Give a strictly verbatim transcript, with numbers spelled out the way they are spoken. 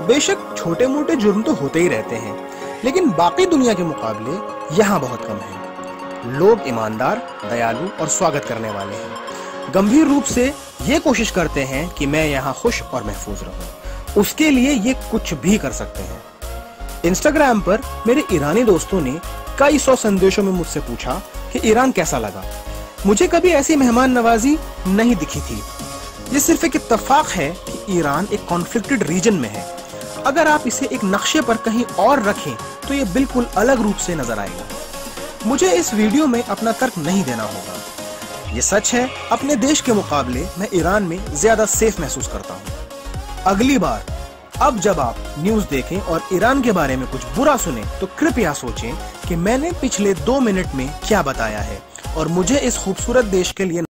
बेशक छोटे मोटे जुर्म तो होते ही रहते हैं, लेकिन बाकी दुनिया के मुकाबले यहाँ बहुत कम है। लोग ईमानदार, दयालु और स्वागत करने वाले हैं। गंभीर रूप से ये कोशिश करते हैं कि मैं यहाँ खुश और महफूज रहूं। उसके लिए ये कुछ भी कर सकते हैं। इंस्टाग्राम पर मेरे ईरानी दोस्तों ने कई सौ संदेशों में मुझसे पूछा कि ईरान कैसा लगा। मुझे कभी ऐसी मेहमान नवाजी नहीं दिखी थी। ये सिर्फ एक इत्तेफाक है कि ईरान एक कॉन्फ्लिक्टेड रीजन में है। अगर आप इसे एक नक्शे पर कहीं और रखें तो ये बिल्कुल अलग रूप से नजर आएगा। मुझे इस वीडियो में अपना तर्क नहीं देना होगा। ये सच है, अपने देश के मुकाबले मैं ईरान में ज्यादा सेफ महसूस करता हूँ। अगली बार अब जब आप न्यूज देखें और ईरान के बारे में कुछ बुरा सुने तो कृपया सोचें कि मैंने पिछले दो मिनट में क्या बताया है और मुझे इस खूबसूरत देश के लिए